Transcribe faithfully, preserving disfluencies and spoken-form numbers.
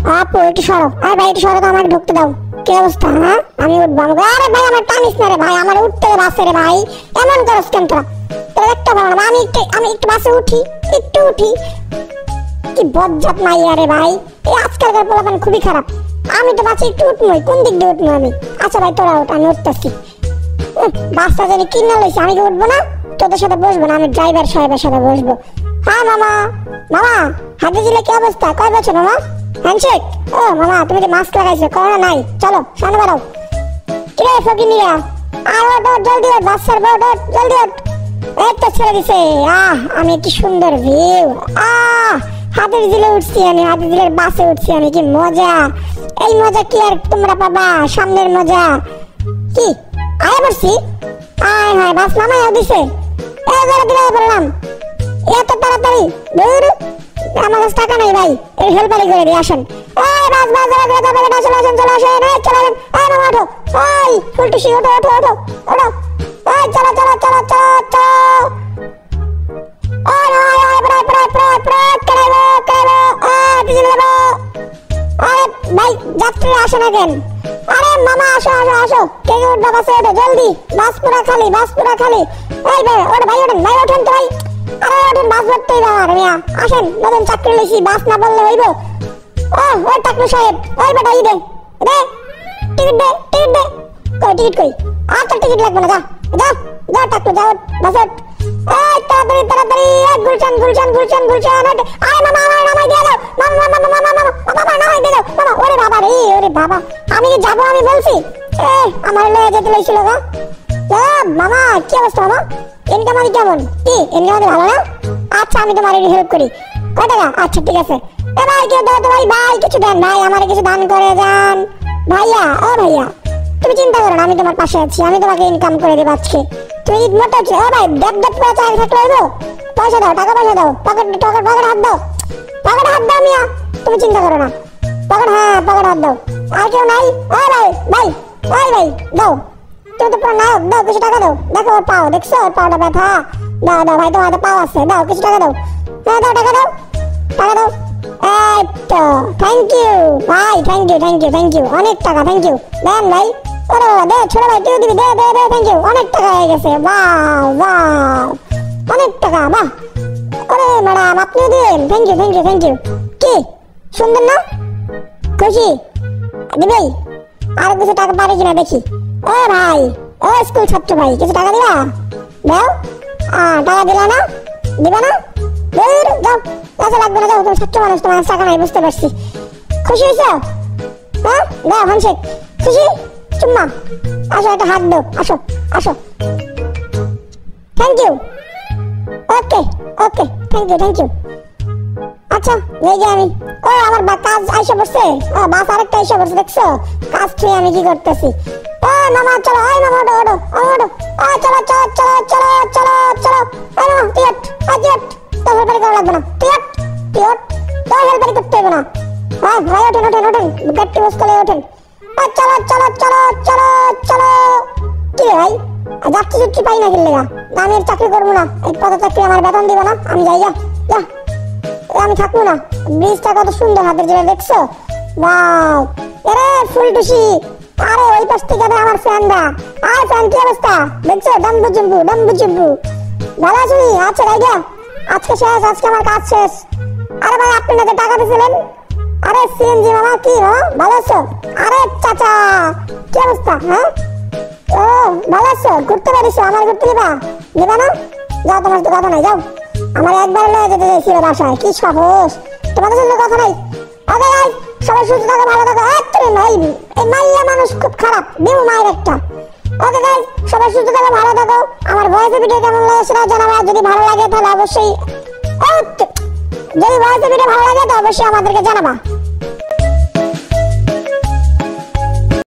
আপু একটু সরো, আরে ভাই একটু সরো তো, আমাকে ঢুকতে দাও। কি অবস্থা? হ্যাঁ আমি উঠবো। আমাকে আরে ভাই আমার টানিস না রে ভাই, আমার উঠতে বাসে রে ভাই, এমন করস কেন তোরা? তোরা একটা ভালো না, আমি একটু আমি একটু বাসে উঠি, একটু উঠি। কি বজ্জাত মাইয়া রে ভাই, এই আজকালকার পোলাপান খুবই খারাপ। আমি তো বাসে একটু উঠবই, কোন দিক দিয়ে উঠবো আমি? আচ্ছা ভাই তোরা উঠ, আমি উঠতেছি। বাসটা জানি কিনা লইছে, আমি কি উঠবো না? তোদের সাথে বসবো না, আমি ড্রাইভার সাহেবের সাথে বসবো। হ্যাঁ মামা, মামা হাতে দিলে কি অবস্থা? কয় বছর মামা? হ্যান্ডশেক? ও মামা তুমি যে মাস্ক লাগাইছো, করোনা নাই? চলো সামনে বাড়াও। কি রে ফকিনিরা, আর ওঠ ওঠ, জলদি ওঠ, বাস ছাড়বো, ওঠ ওঠ, জলদি ওঠ। এই তো ছেড়ে দিছে। আহ আমি কি সুন্দর ভিউ। আহ হাতের দিলে উঠছি আমি, হাতের দিলের বাসে উঠছি আমি, কি মজা। এই মজা কি আর তোমরা পাবা? সামনের মজা কি আয় বসছি। আয় হায় বাস নামাইয়া দিছে। এই জোরে দিলে বললাম, এত তাড়াতাড়ি? দূর, আমার কাছে টাকা নাই ভাই, এই হেল্পারি করে দিয়ে আসেন। এই বাস বাস জোরে জোরে যাবে না, চলে আসেন চলে আসেন, এই চলে আসেন। এই মামা ওঠো, এই ফুলটুসি ওঠো ওঠো ওঠো ওঠো, এই চলো চলো চলো চলো চলো। ওই ওই ওই প্রায় প্রায় প্রায় প্রায় কেড়াইবো কেড়াইবো, এই পিছনে যাবো। আরে ভাই যাত্রীরা আসে না কেন? আরে মামা আসো আসো আসো, কে কে উঠবা বাসে? ওঠো জলদি, বাস পুরা খালি, বাস পুরা খালি। এই ভাই ওঠ ভাই, ওঠেন ভাই, ওঠেন তো ভাই। আরে ওঠেন, বাস ধরতেই আমার মিয়া। আসেন, নতুন চাকরি লইছি, বাস না বললে হইব? ও ওই টাকলু সাহেব, ওই বেটা ই দে দে টিকিট দে, টিকিট দে। কই টিকিট কই? আর তো টিকিট লাগবে না, যা যা যা টাকলু যা, বাস ওঠ। এই তাড়াতাড়ি তাড়াতাড়ি, এক গুলশান গুলশান গুলশান গুলশান। আরে মামা আমার নামাই দিয়ে দাও, মামা মামা মামা মামা মামা নামাই দিয়ে দাও মামা। ওরে বাবা রে, ওরে বাবা, আমি কি যাবো? আমি বলছি এ আমার লয়ে যেতে লইছিল গো। মামা কি অবস্থা মামা? ইনকাম আমি কেমন? কি ইনকাম আমি ভালো না? আচ্ছা আমি তোমার হেল্প করি। কয় টাকা? আচ্ছা ঠিক আছে। এ ভাই কেউ দাও তো ভাই, ভাই কিছু দেন ভাই, আমার কিছু দান করে যান ভাইয়া। ও ভাইয়া তুমি চিন্তা করো না, আমি তোমার পাশে আছি, আমি তোমাকে ইনকাম করে দেব আজকে। তুমি ঈদ মোটা হচ্ছে। ও ভাই ডেপ ডেপ করে চাই থাকলে হইব? পয়সা দাও, টাকা পয়সা দাও, পকেট পকেট পকেট হাত দাও, পকেট হাত দাও মিয়া, তুমি চিন্তা করো না। পকেট, হ্যাঁ পকেট হাত দাও। আর কেউ নাই? ও ভাই ভাই ওই ভাই দাও, তুমি তো পুরো নায়ক, দাও কিছু টাকা দাও। দেখো ওর পাও, দেখছো ওর পাওটা ব্যথা? দাও দাও ভাই, তোমার হাতে পাও আছে, দাও কিছু টাকা দাও। হ্যাঁ দাও টাকা দাও, টাকা দাও। এই তো থ্যাংক ইউ ভাই, thank you thank you thank you, অনেক টাকা, থ্যাংক ইউ। দেন ভাই, ওরে দে ছোট ভাই, তুই দিবি, দে দে দে, থ্যাংক ইউ, অনেক টাকা হয়ে গেছে। বাহ বাহ, অনেক টাকা, বাহ। ওরে ম্যাডাম আপনিও দিন, thank you thank you thank you. কি সুন্দর না? খুশি? দিবি আর কিছু টাকা পারে কিনা দেখি। ও ভাই, ও স্কুল ছাত্র ভাই, কিছু টাকা দিবা? দাও। টাকা দিলা না? দিবা না? দূর যাও, কাছে লাগবে না, যাও, তুমি ছাত্র মানুষ, তোমার টাকা নাই, বুঝতে পারছি। খুশি হয়েছ? হ্যাঁ দাও হ্যান্ডশেক। খুশি? চুম্মা। আসো একটা হাত দাও, আসো আসো। Thank you. Okay okay, thank you thank you. আচ্ছা এই যে আমি, ও আমার কাজ আইসা পড়ছে, ও বাস আরেকটা আইসা পড়ছে, দেখছো কাজ ছুঁয়ে আমি কি করতেছি। ও মামা চলো, ওই মামা ওঠো ওঠো ওঠো, ও চলো চলো চলো চলো চলো চলো। ওই মামা তুই ওঠ, ওই তুই ওঠ, তোর হেল্পারি করা লাগবে না, তুই ওঠ তুই ওঠ, তোর হেল্পারি করতে হবে না। হ্যাঁ ভাই ওঠেন ওঠেন ওঠেন, গাড়ি বসলে ওঠেন। ও চলো চলো চলো চলো চলো। কি রে ভাই, যাত্রী চুট্টি পাই না কিনলে গা? আমি আর চাকরি করবো না, এই পদ চাকরি আমার বেতন দিব না, আমি যাই, যা যা, আমি থাকবো না। ব্রিজটা কত সুন্দর, হাতের জন্য দেখছো? ওয়াও, এরে ফুলটুসি, আরে ওই পাশ থেকে আমার ফ্যানরা। আয় ফ্যান কি অবস্থা দেখছো? ডাম্বু জম্বু ডাম্বু জম্বু, ভালো আছো? আচ্ছা রাইডা, আজকে শেষ, আজকে আমার কাজ শেষ। আরে ভাই আপনি না টাকা দিয়েছিলেন? আরে সিএনজি মামা, কি হ্যাঁ ভালো আছো? আরে চাচা কি অবস্থা? হ্যাঁ ও ভালো আছো? ঘুরতে পারিস? আমার ঘুরতে দিবা? দিবা না? যাও, তোমার তো কথা নাই, যাও। আমার একবার লয়ে যেতে চাইছিল বাসায়, কি সাহস তোমাদের সাথে? কথা নাই। ওকে গাইস, সবাই সুস্থ থাকো, ভালো থাকো। একটু ভাই, এই মাইয়া মানুষ খুব খারাপ, দেউ মায়ের একটা। ওকে গাইস, সবাই সুস্থ থাকো, ভালো থাকো। আমার ভয়েস ভিডিও কেমন লাগে সেটা জানাবে, যদি ভালো লাগে তাহলে অবশ্যই, যদি ভয়েস ভিডিও ভালো লাগে তো অবশ্যই আমাদেরকে জানাবা।